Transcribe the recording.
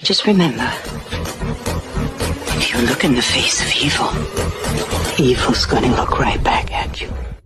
Just remember, if you look in the face of evil, evil's gonna look right back at you.